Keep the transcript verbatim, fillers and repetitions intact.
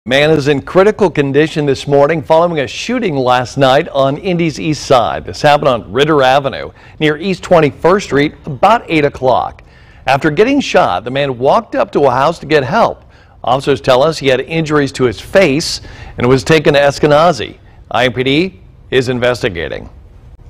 Man is in critical condition this morning following a shooting last night on Indy's east side. This happened on Ritter Avenue near East twenty-first Street about eight o'clock. After getting shot, the man walked up to a house to get help. Officers tell us he had injuries to his face and was taken to Eskenazi. I M P D is investigating.